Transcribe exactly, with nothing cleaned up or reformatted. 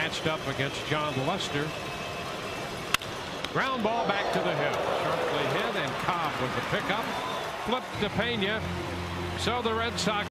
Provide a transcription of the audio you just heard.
matched up against John Lester. Ground ball back to the hill. Sharply hit, and Cobb with the pickup. Flipped to Pena. So the Red Sox